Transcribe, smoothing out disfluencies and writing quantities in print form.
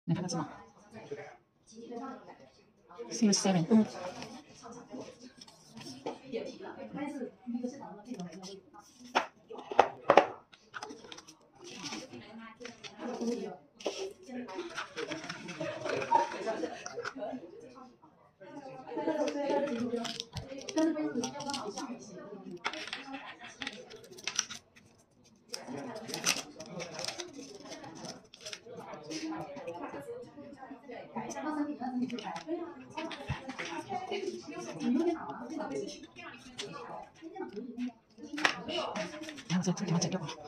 你看它字吗？Series 7，嗯。然后这地方剪掉吧。